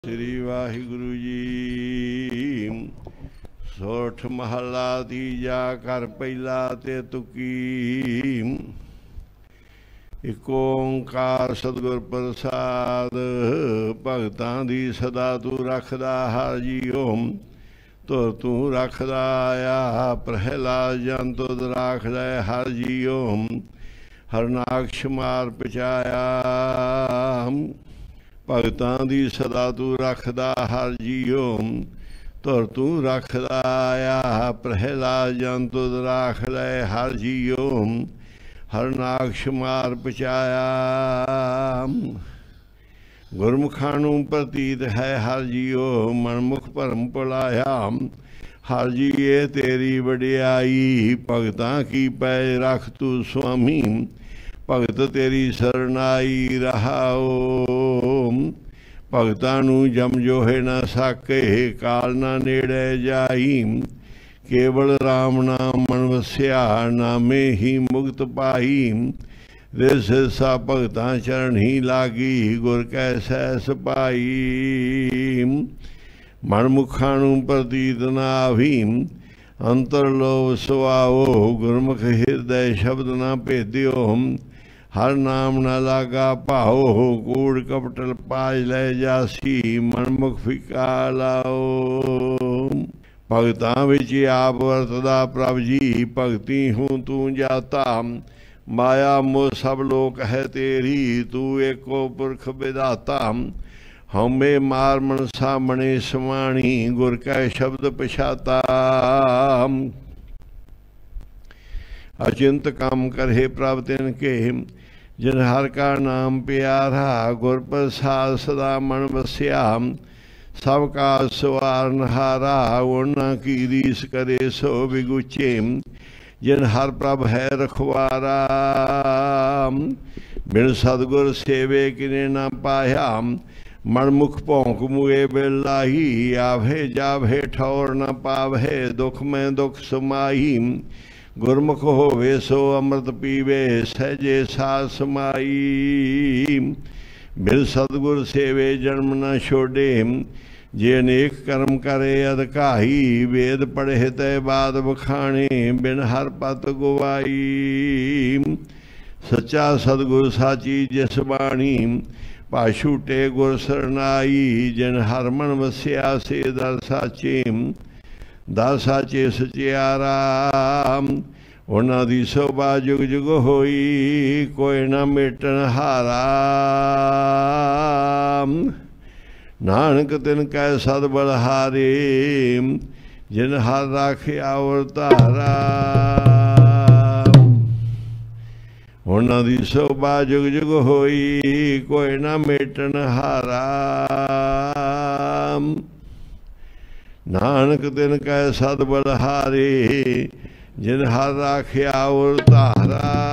श्री वाहिगुरु जी। सोठ महला तीजा कर पहला ते तुकी। एक ओंकार सतगुर प्रसाद भगतां दी सदा तू रखदा हर जीओ। तुर तू रखदा आया प्रहलाद जन तुद राखदा हर जीओ। हरनाक्ष मार पचाया भगतां दी सदा तू रखदा हर जीओ। तुर तू रखदा आया प्रहलाद जन तुद राखदा हर जीओ। हरनाक्ष मार पचाया गुरमुखां नूं प्रतीत है हर जीओ। मनमुख भरम भुलाया हर जीए तेरी वडियाई। भगतां की पैज रख तू स्वामी भगत तेरी सरनाई रहाओ। भगतां नूं जम जोहे न साके काल ना नेड़े जाई। केवल राम नाम मन वस्या नामे ही मुक्त पाई। रिस सा भगतां चरण ही लागी गुर कै सहस पाई। मनमुखां नूं प्रतीत ना आवी अंतर लोभ सुआओ। गुरमुख हिरदय शब्द ना भेद्यो हर नाम न लागा भाओ। कूड़ कपटल पाज लै जासी मनमुख फिका लाओ। भगतां विच आप वरतदा प्रभ जी भगती हूँ तू जाता। माया मोह सब लोक है तेरी तू एको पुरख विधाता। हमें मार मनसा मने समाणी गुर कै शब्द पछाता। अचिंत काम करे प्रभ तिन के जिन हर का नाम प्यारा। गुर प्रसाद सदा मन वस्या सब का सवारनहारा। उन्ना की रीस करे सो बिगुचे जिन हर प्रभ है रखवारा। बिन सतगुर सेवे किने ना पाया मनमुख भौंक मुए बिलाही। आवे जावे ठौर न पावे दुख में दुख समाई। गुरमुख होवे सो अमृत पीवे सहजे साथ समाई। बिन सतगुर सेवे जन्म न छोड़े जे अनेक कर्म करे अधकाई। वेद पढ़े तय बाद बखाने बिन हर पत गुवाई। सच्चा सतगुर साची जिस बाणी पाछूटे गुर सरनाई। जिन हर मन वस्या से दर साचे दर साचे सचियारा। उन्हां दी शोभा जुग जुग होई कोई ना मेटन हारा। नानक तिन कै सद बलहारे जिन हर राखिया अवतारा। उन्हां दी शोभा जुग जुग होई कोई ना मेटन हारा। नानक तिन कै सद बलहारे जिन हर राखिया अवतारा।